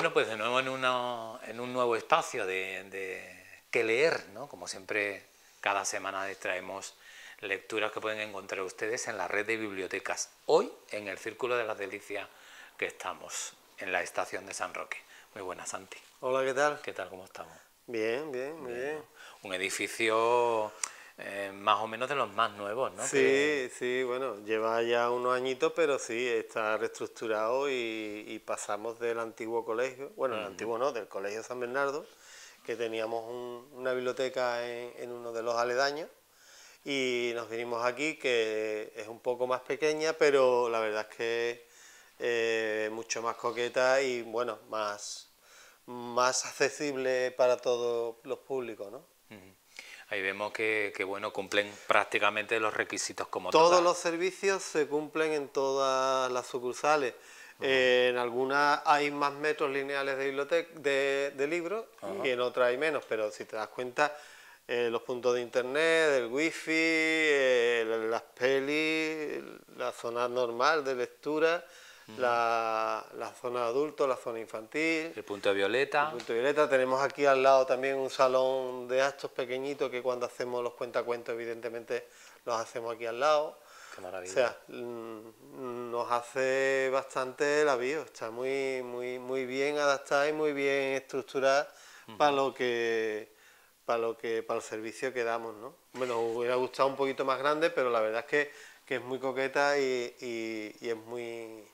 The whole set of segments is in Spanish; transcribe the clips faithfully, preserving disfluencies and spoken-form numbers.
Bueno, pues de nuevo en, una, en un nuevo espacio de, de que leer, ¿no? Como siempre, cada semana les traemos lecturas que pueden encontrar ustedes en la red de bibliotecas. Hoy, en el Círculo de las Delicias que estamos, en la estación de San Roque. Muy buenas, Santi. Hola, ¿qué tal? ¿Qué tal? ¿Cómo estamos? Bien, bien, muy bien. ¿no? Un edificio eh, más o menos de los más nuevos, ¿no? Sí, Que... sí, bueno, lleva ya unos añitos, pero sí, está reestructurado y, y pasamos del antiguo colegio, bueno, el Uh-huh. antiguo no, del Colegio San Bernardo, que teníamos un, una biblioteca en, en uno de los aledaños, y nos vinimos aquí, que es un poco más pequeña, pero la verdad es que eh, mucho más coqueta y, bueno, más, más accesible para todos los públicos, ¿no? Uh-huh. Ahí vemos que, que bueno, cumplen prácticamente los requisitos como todos todas. los servicios se cumplen en todas las sucursales. Uh-huh. eh, en algunas hay más metros lineales de, biblioteca, de, de libros uh-huh. y en otras hay menos, pero si te das cuenta, eh, los puntos de internet, el wifi, eh, las pelis, la zona normal de lectura, uh-huh. la, la zona adulto, la zona infantil, el punto de violeta. El punto de violeta. Tenemos aquí al lado también un salón de actos pequeñito que cuando hacemos los cuentacuentos evidentemente los hacemos aquí al lado. Qué maravilla. O sea, nos hace bastante la bio, está muy, muy, muy bien adaptada y muy bien estructurada uh-huh. para lo que, para lo que, para el servicio que damos, ¿no? Bueno, hubiera gustado un poquito más grande, pero la verdad es que, que es muy coqueta y, y, y es muy,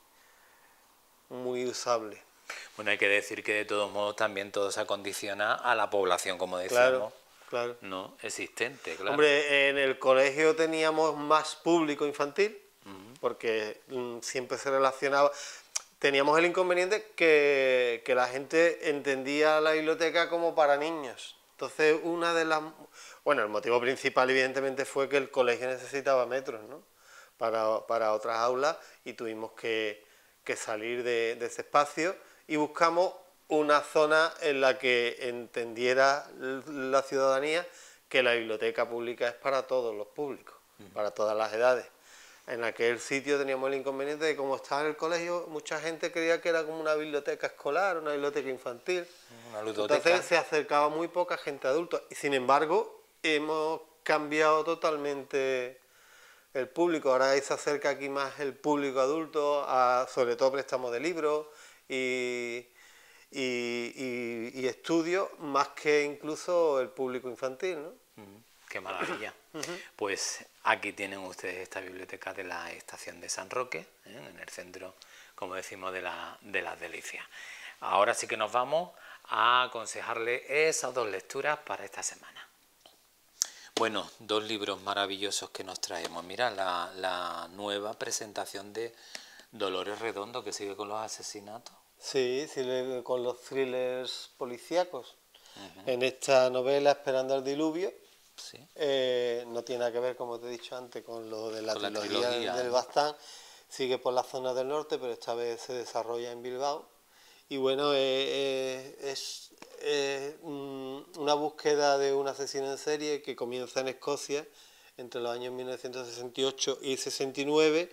muy usable. Bueno, hay que decir que de todos modos también todo se acondiciona a la población, como decíamos. Claro. Claro. No existente, claro. Hombre, en el colegio teníamos más público infantil, uh-huh. porque mm, siempre se relacionaba. Teníamos el inconveniente que, que la gente entendía la biblioteca como para niños. Entonces, una de las... Bueno, el motivo principal, evidentemente, fue que el colegio necesitaba metros, ¿no? Para, para otras aulas y tuvimos que, que salir de, de ese espacio y buscamos una zona en la que entendiera la ciudadanía que la biblioteca pública es para todos los públicos, uh-huh. para todas las edades. En aquel sitio teníamos el inconveniente de cómo estaba en el colegio, mucha gente creía que era como una biblioteca escolar, una biblioteca infantil. Una ludoteca. Entonces se acercaba muy poca gente adulta. Y sin embargo, hemos cambiado totalmente el público. Ahora se acerca aquí más el público adulto, a, sobre todo préstamos de libros y... Y, y, y estudio más que incluso el público infantil, ¿no? Uh-huh. ¡Qué maravilla! Uh-huh. Pues aquí tienen ustedes esta biblioteca de la estación de San Roque, ¿eh? En el centro, como decimos, de, la, de las Delicias. Ahora sí que nos vamos a aconsejarle esas dos lecturas para esta semana. Bueno, dos libros maravillosos que nos traemos. Mira, la, la nueva presentación de Dolores Redondo, que sigue con los asesinatos. Sí, sí, con los thrillers policíacos. Uh-huh. En esta novela Esperando al diluvio, sí. eh, no tiene nada que ver, como te he dicho antes, con lo de la, con trilogía, la trilogía del Baztán. Sigue por la zona del norte, pero esta vez se desarrolla en Bilbao. Y bueno, eh, eh, es eh, una búsqueda de un asesino en serie que comienza en Escocia entre los años mil novecientos sesenta y ocho y sesenta y nueve.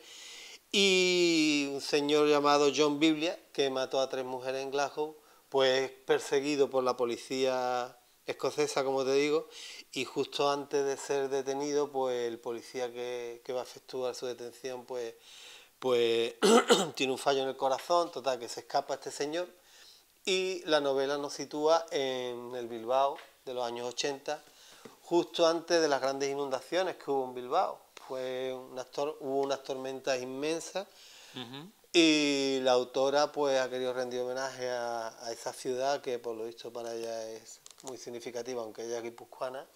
Y un señor llamado John Biblia, que mató a tres mujeres en Glasgow, pues perseguido por la policía escocesa, como te digo, y justo antes de ser detenido, pues el policía que, que va a efectuar su detención, pues, pues tiene un fallo en el corazón, total, que se escapa este señor, y la novela nos sitúa en el Bilbao de los años ochenta, justo antes de las grandes inundaciones que hubo en Bilbao. Fue una, hubo unas tormentas inmensas uh-huh. y la autora pues ha querido rendir homenaje a, a esa ciudad que por lo visto para ella es muy significativa, aunque ella es guipuzcoana,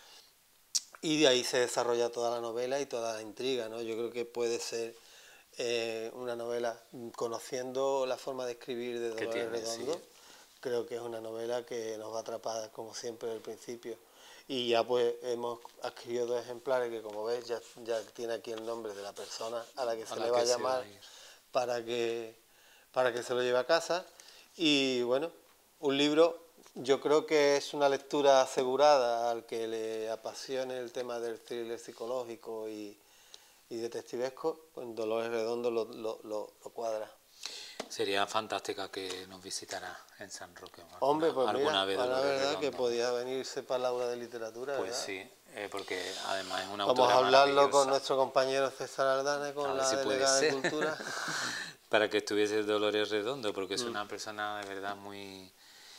y de ahí se desarrolla toda la novela y toda la intriga, ¿no? Yo creo que puede ser eh, una novela, conociendo la forma de escribir de Dolores Redondo, sí. Creo que es una novela que nos va a atrapar como siempre desde el principio. Y ya pues hemos adquirido dos ejemplares que, como ves, ya, ya tiene aquí el nombre de la persona a la que a se la le va a llamar va a para que, para que se lo lleve a casa. Y bueno, un libro, yo creo que es una lectura asegurada al que le apasione el tema del thriller psicológico y, y detectivesco, pues Dolores Redondo lo, lo, lo, lo cuadra. Sería fantástica que nos visitara en San Roque. Alguna, Hombre, pues alguna mira, vez la verdad Redondo. que podía venirse para la aula de literatura, Pues ¿verdad? sí, eh, porque además es una Vamos autora a hablarlo con maravillosa. nuestro compañero César Aldana, con A ver la si puede delegada de ser. Cultura. Para que estuviese Dolores Redondo, porque es Mm. una persona de verdad muy,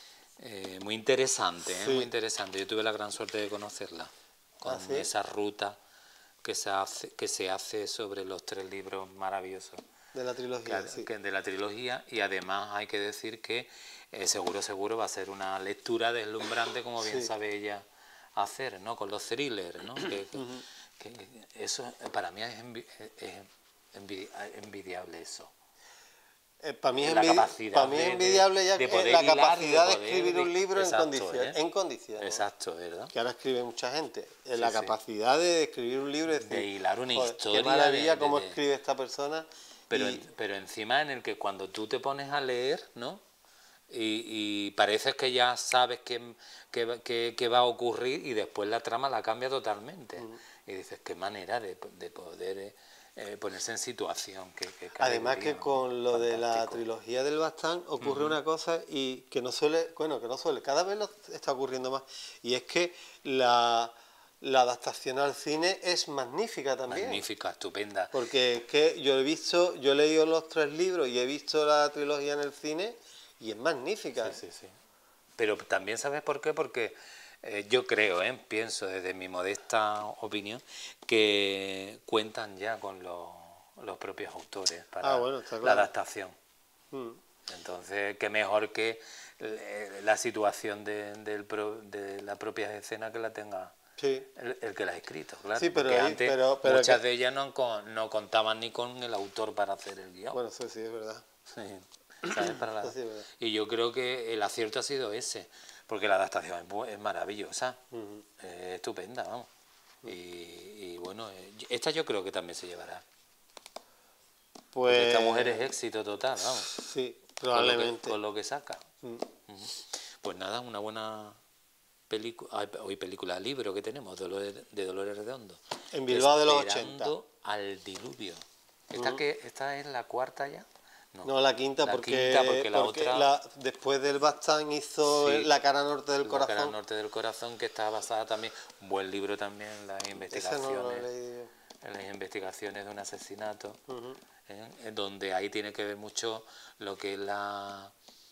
eh, muy interesante, ¿eh? Sí. Muy interesante. Yo tuve la gran suerte de conocerla, con ¿Ah, sí? esa ruta que se hace, que se hace sobre los tres libros maravillosos De la trilogía, que, sí. que de la trilogía, y además hay que decir que eh, seguro seguro va a ser una lectura deslumbrante, como bien Sí. sabe ella hacer, ¿no? Con los thrillers, ¿no? que, que, Ujú. que eso para mí es, envi es envidi envidiable eso. Eh, para mí es, La envidi capacidad para mí es de, envidiable ya de eh, poder la hilar, capacidad de, de poder, escribir un libro exacto, en, condiciones, ¿eh? en condiciones. Exacto, ¿verdad? Que ahora escribe mucha gente. Eh, Sí, la sí. capacidad de escribir un libro y decir, De hilar una joder, historia. qué maravilla de, de, cómo de... escribe esta persona. Pero, y... en, pero encima en el que cuando tú te pones a leer, ¿no? Y, y pareces que ya sabes qué que, que, que va a ocurrir y después la trama la cambia totalmente. Mm. Y dices, qué manera de, de poder eh, ponerse en situación. Que, que Además que con lo fantástico. de la trilogía del Bastán ocurre uh-huh. una cosa y que no suele, bueno, que no suele, cada vez lo está ocurriendo más, y es que la... La adaptación al cine es magnífica también. Magnífica, estupenda. Porque es que yo he visto, yo he leído los tres libros y he visto la trilogía en el cine y es magnífica. Sí, sí, sí. Pero también, ¿sabes por qué? Porque eh, yo creo, eh, pienso desde mi modesta opinión, que cuentan ya con los, los propios autores para ah, bueno, está claro. la adaptación. Mm. Entonces, qué mejor que eh, la situación de, del pro, de la propia escena que la tenga sí. el, el que la ha escrito, claro. Sí, pero, porque ahí, antes pero, pero muchas que... de ellas no, no contaban ni con el autor para hacer el guión. Bueno, eso sí es verdad. Sí. ¿Sabes? Para la... sí, verdad. Y yo creo que el acierto ha sido ese, porque la adaptación es, es maravillosa, uh-huh. Es estupenda, vamos. Uh-huh. y, y bueno, esta yo creo que también se llevará. Pues... Porque esta mujer es éxito total, vamos. Sí, probablemente. Con lo que, con lo que saca. Uh-huh. Uh-huh. Pues nada, una buena película, hoy película, libro que tenemos, Dolores, de Dolores Redondo. En Bilbao de los ochenta. Esperando al diluvio. ¿Esta, uh-huh. que, ¿Esta es la cuarta ya? No, no, la quinta, la porque, quinta porque, la porque otra... la, después del Bastán hizo sí, La cara norte del la corazón. La cara norte del corazón, que está basada también, un buen libro también, las investigaciones, no lo leí. En las investigaciones de un asesinato, uh-huh. ¿eh? En donde ahí tiene que ver mucho lo que es la,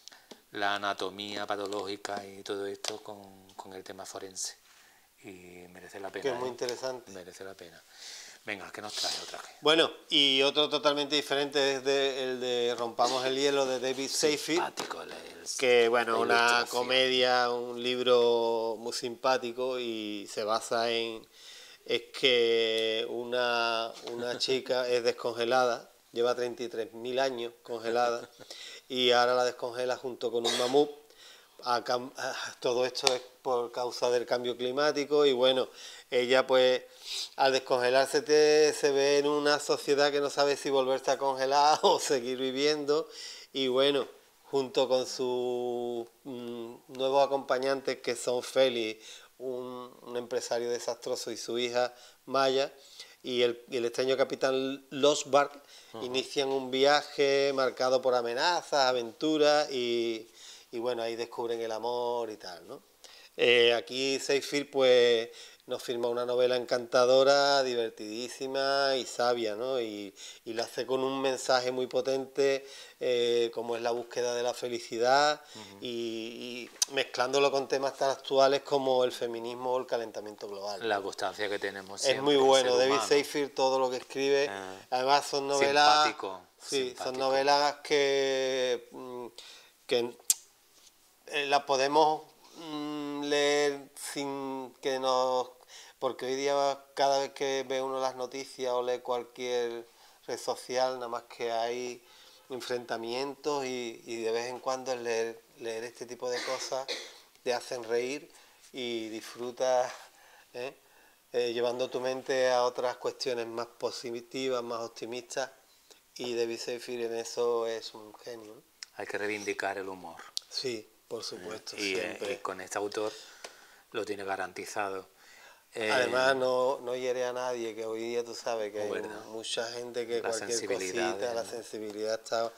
la anatomía patológica y todo esto con, con el tema forense. Y merece la pena. Que es muy ¿eh? interesante. Merece la pena. Venga, ¿qué nos trae otra vez? Bueno, y otro totalmente diferente es de, el de Rompamos el hielo de David Seyfried, que bueno, una comedia, un libro muy simpático y se basa en es que una, una chica es descongelada, lleva treinta y tres mil años congelada y ahora la descongela junto con un mamut. A, a, todo esto es por causa del cambio climático y bueno, ella pues al descongelarse te, se ve en una sociedad que no sabe si volverse a congelar o seguir viviendo y bueno, junto con sus mmm, nuevos acompañantes que son Félix, un, un empresario desastroso, y su hija Maya y el, y el extraño capitán Losbark, uh-huh. inician un viaje marcado por amenazas, aventuras y y bueno, ahí descubren el amor y tal, ¿no? Eh, aquí Seyfried pues nos firma una novela encantadora, divertidísima y sabia, ¿no? Y, y la hace con un mensaje muy potente, eh, como es la búsqueda de la felicidad, uh-huh. y, y mezclándolo con temas tan actuales como el feminismo o el calentamiento global. La constancia que tenemos siempre. Es muy bueno, David Seyfried, todo lo que escribe, eh, además son novelas... Simpático. Sí, simpático. Son novelas que... que Eh, la podemos mm, leer sin que nos... Porque hoy día cada vez que ve uno las noticias o lee cualquier red social, nada más que hay enfrentamientos y, y de vez en cuando leer, leer este tipo de cosas te hacen reír y disfrutas ¿eh? Eh, llevando tu mente a otras cuestiones más positivas, más optimistas, y David Seyfried en eso es un genio, ¿no? Hay que reivindicar el humor. Sí. Por supuesto, y, siempre. Y con este autor lo tiene garantizado. Además, eh, no, no hiere a nadie, que hoy día tú sabes que hay verdad. mucha gente que la cualquier cosita, de... la sensibilidad está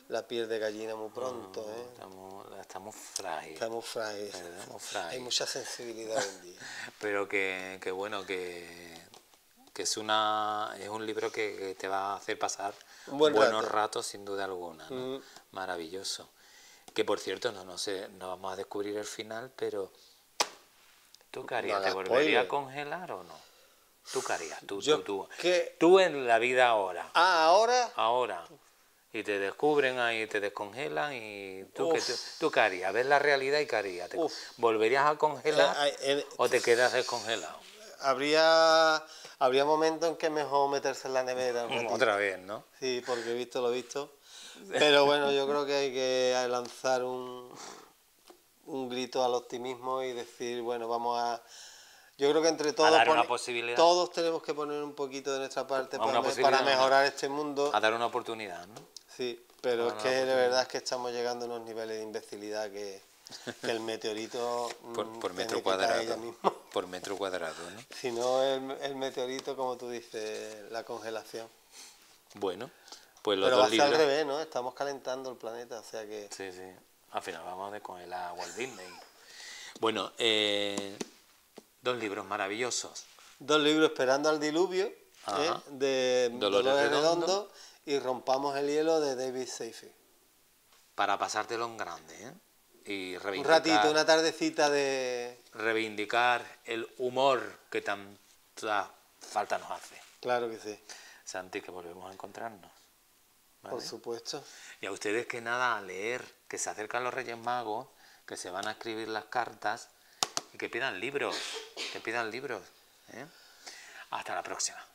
la piel de gallina muy pronto. No, ¿eh? Estamos, estamos frágiles. Estamos frágiles. Estamos frágiles. Hay mucha sensibilidad hoy en día. Pero que, que bueno, que, que es, una, es un libro que, que te va a hacer pasar Un buen buenos rato. ratos sin duda alguna, ¿no? Mm. Maravilloso. Que por cierto, no, no sé, no vamos a descubrir el final, pero ¿tú qué harías? No ¿Te hagas volverías a spoiler. congelar o no? ¿Tú qué harías? Tú, Yo tú, tú. que- Tú en la vida ahora. Ah, ahora. Ahora. Y te descubren ahí, te descongelan y tú, ¿qué, Uf. tú, tú qué harías? ¿Ves la realidad y qué harías? ¿Te Uf. ¿Volverías a congelar Eh, eh, o te quedas descongelado? Habría, habría momentos en que es mejor meterse en la nevera un ratito. Otra vez, ¿no? Sí, porque he visto lo visto. Pero bueno, yo creo que hay que lanzar un, un grito al optimismo y decir, bueno, vamos a... Yo creo que entre todos, dar una pone- posibilidad. todos tenemos que poner un poquito de nuestra parte A para, una me- posibilidad, para mejorar este mundo. A dar una oportunidad, ¿no? Sí, pero a es dar que una de oportunidad. verdad es que estamos llegando a unos niveles de imbecilidad que, que el meteorito Por, mm, por tiene metro que caer cuadrado. ya mismo. Por metro cuadrado, ¿no? Si no, el, el meteorito, como tú dices, la congelación. Bueno, pues los Pero va dos a ser al libros... revés, ¿no? Estamos calentando el planeta, o sea que... Sí, sí. Al final vamos a descongelar a Walt Disney. Bueno, eh, dos libros maravillosos. Dos libros, Esperando al diluvio, ¿eh? Ajá. De Dolores Dolores Redondo. Redondo, y Rompamos el hielo, de David Seyfried. Para pasártelo en grande, ¿eh? Y Un reivindicar, ratito, una tardecita de... reivindicar el humor que tanta falta nos hace. Claro que sí, Santi, que volvemos a encontrarnos. ¿Vale? por supuesto. Y a ustedes que nada, a leer, que se acercan los Reyes Magos, que se van a escribir las cartas y que pidan libros, que pidan libros. ¿eh? Hasta la próxima.